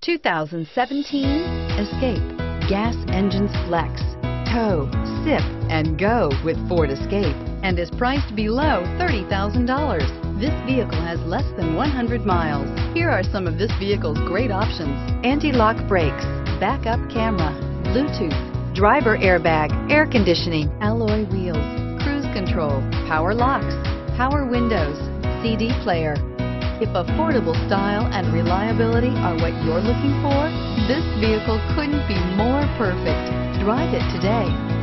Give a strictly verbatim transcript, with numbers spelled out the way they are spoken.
two thousand seventeen Escape. Gas engines flex, tow, sip, and go with Ford Escape, and is priced below thirty thousand dollars. This vehicle has less than one hundred miles. Here are some of this vehicle's great options: anti-lock brakes, backup camera, Bluetooth, driver airbag, air conditioning, alloy wheels, cruise control, power locks, power windows, C D player. If affordable style and reliability are what you're looking for, this vehicle couldn't be more perfect. Drive it today.